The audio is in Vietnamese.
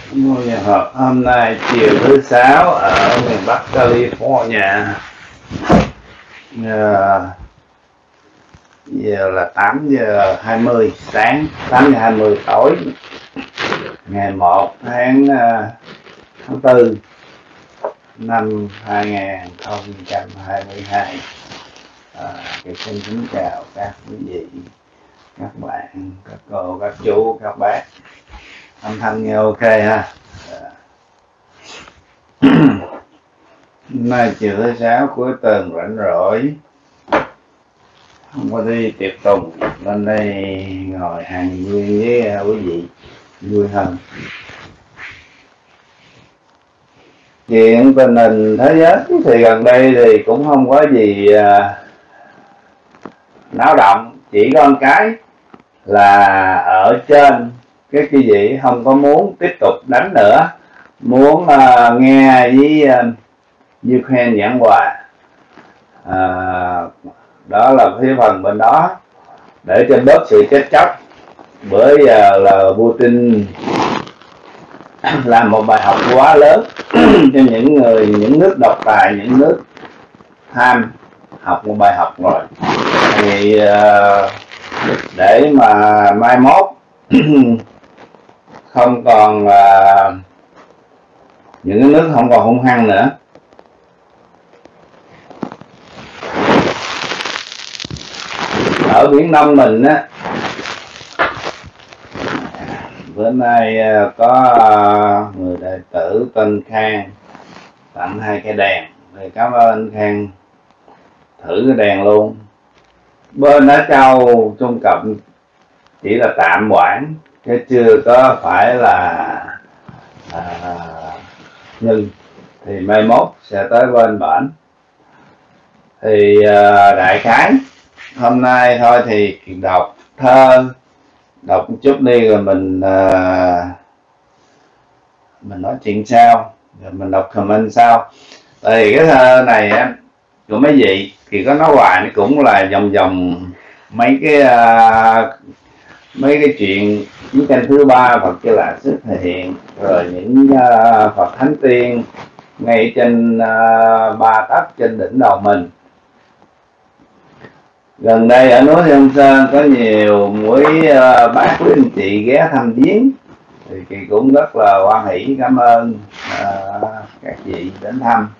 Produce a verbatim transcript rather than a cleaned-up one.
Ngôi nhà họp hôm nay chiều thứ sáu ở miền Bắc California. Giờ, giờ là tám giờ hai mươi sáng, tám giờ hai mươi tối, ngày một tháng tháng tư năm hai nghìn không trăm hai mươi hai. À, xin kính chào các quý vị, các bạn, các cô, các chú, các bác. Âm thanh nghe ok ha. Hôm nay chiều thứ sáu cuối tuần rảnh rỗi, không có đi tiệc tùng, lên đây ngồi hàng viên với quý vị vui hơn. Chuyện tình hình thế giới thì gần đây thì cũng không có gì à, náo động, chỉ có một cái là ở trên cái quý vị không có muốn tiếp tục đánh nữa, muốn uh, nghe với uh, Ukraine giảng hòa. À, đó là phía phần bên đó để cho bớt sự chết chóc. Bữa giờ là Putin làm một bài học quá lớn cho những người, những nước độc tài, những nước tham, học một bài học rồi. Thì uh, để mà mai mốt không còn uh, những nước không còn hung hăng nữa, ở Biển Đông mình á, bữa nay có người đệ tử tên Khang tặng hai cái đèn, thì cảm ơn anh Khang, thử cái đèn luôn. Bên Á Châu Trung Cộng chỉ là tạm quản, chứ chưa có phải là à, nhưng thì mai mốt sẽ tới bên bển. Thì à, đại khái hôm nay thôi thì đọc thơ, đọc một chút đi rồi mình uh, mình nói chuyện sau, rồi mình đọc comment sau. Tại vì cái thơ này á của mấy vị thì có nói hoài, nó cũng là vòng vòng mấy cái uh, mấy cái chuyện chiến tranh thứ ba, Phật Cho Là Sức Thể Hiện, rồi những uh, Phật Thánh Tiên ngay trên uh, ba tấc trên đỉnh đầu mình. Gần đây ở núi Hương Sơn có nhiều quý uh, bác quý anh chị ghé thăm viếng, thì chị cũng rất là hoan hỷ cảm ơn uh, các vị đến thăm.